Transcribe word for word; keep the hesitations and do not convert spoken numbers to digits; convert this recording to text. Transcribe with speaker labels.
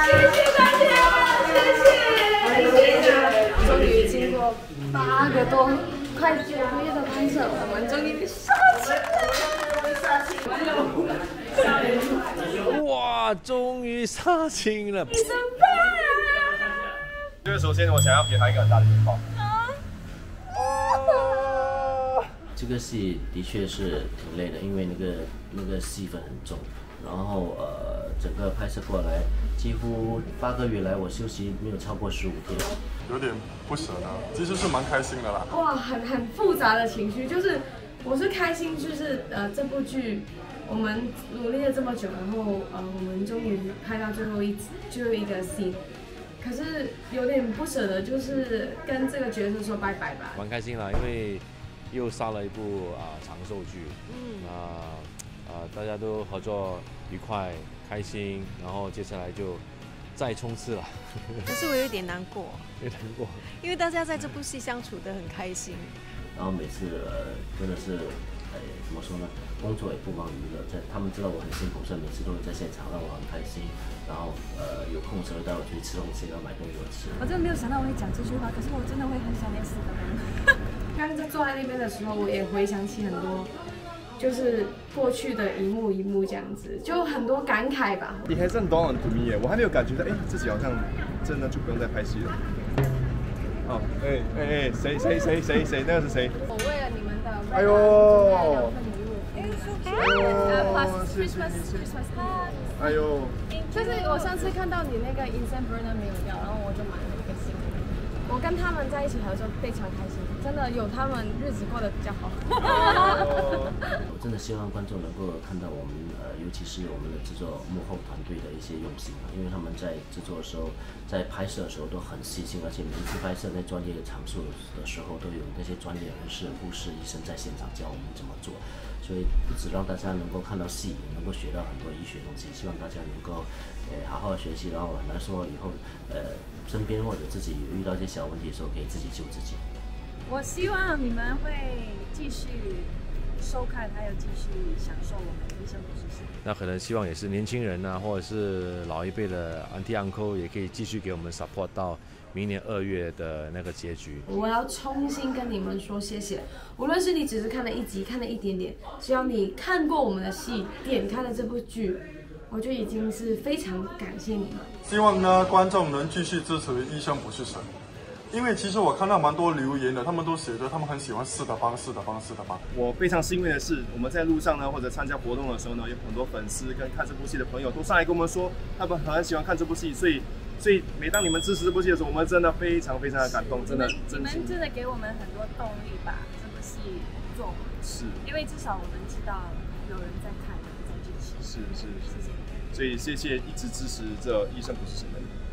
Speaker 1: 谢大家，谢谢。终于经过八个多、快九个月的拍摄，我们终于杀青了。
Speaker 2: 哇，终于杀青了！
Speaker 1: 医生吧。
Speaker 3: 就是首先我想要给他一个很大的拥抱。
Speaker 4: 这个戏的确是挺累的，因为那个那个戏份很重，然后呃，整个拍摄过来，几乎八个月来我休息没有超过十五天，
Speaker 5: 有点不舍得，其实是蛮开心的啦。
Speaker 1: 哇，很很复杂的情绪，就是我是开心，就是呃这部剧我们努力了这么久，然后呃我们终于拍到最后一最后一个戏。可是有点不舍得，就是跟这个角色说拜拜吧。
Speaker 2: 蛮开心啦，因为又上了一部啊、呃、长寿剧，嗯啊啊、呃、大家都合作愉快开心，然后接下来就再冲刺了。
Speaker 6: 可是我有点难过，
Speaker 2: 有点难过，
Speaker 6: 因为大家在这部戏相处得很开心。
Speaker 4: 然后每次呃真的是，呃怎么说呢？工作也不忘娱乐，在他们知道我很辛苦，所以每次都会在现场让我很开心。然后呃有空的时候带我出去吃东西，然后买东西我吃。
Speaker 7: 我真的没有想到我会讲这句话，可是我真的会很想念四个人。
Speaker 1: 刚刚在坐在那边的时候，我也回想起很多，就是过去的一幕一幕这样子，就很多感慨吧。
Speaker 3: It hasn't dawned on me 耶，我还没有感觉到，哎，自己好像真的就不用再拍戏了。哦，哎哎哎，谁谁谁谁谁，那个是谁？
Speaker 1: 我为了你们的，
Speaker 3: 哎呦，
Speaker 1: 哎呦，谢谢谢谢。
Speaker 3: 哎呦，
Speaker 1: 就是我上次看到你那个 医生不是神没有掉，然后我就买了一个新的。我跟他们在一起合作非常开心，真的有他们日子过得比较好。
Speaker 4: 我真的希望观众能够看到我们呃，尤其是我们的制作幕后团队的一些用心啊，因为他们在制作的时候，在拍摄的时候都很细心，而且每一次拍摄在专业场所的时候，都有那些专业人士、护士、医生在现场教我们怎么做。所以不只让大家能够看到戏，也能够学到很多医学东西。希望大家能够，呃，好好学习，然后来说以后，呃，身边或者自己遇到一些小问题的时候，可以自己救自己。
Speaker 7: 我希望你们会继续收看，还有继续享受我们医生不是神。
Speaker 2: 那可能希望也是年轻人啊，或者是老一辈的 auntie uncle 也可以继续给我们 support 到明年二月的那个结局。
Speaker 1: 我要衷心跟你们说谢谢，无论是你只是看了一集，看了一点点，只要你看过我们的戏，点开了这部剧，我就已经是非常感谢你们。
Speaker 5: 希望呢，观众能继续支持《医生不是神》，因为其实我看到蛮多留言的，他们都写着他们很喜欢四的帮、四的帮、四的帮。
Speaker 3: 我非常欣慰的是，我们在路上呢，或者参加活动的时候呢，有很多粉丝跟看这部戏的朋友都上来跟我们说，他们很喜欢看这部戏，所以。所以每当你们支持这部戏的时候，我们真的非常非常的感动，真的。
Speaker 7: 你们真的给我们很多动力把这部戏做完。
Speaker 3: 是。因
Speaker 7: 为至少我们知道有人在看，有人在支持。
Speaker 3: 是是。
Speaker 7: 谢谢。
Speaker 3: 所以谢谢一直支持这《医生不是神》的你。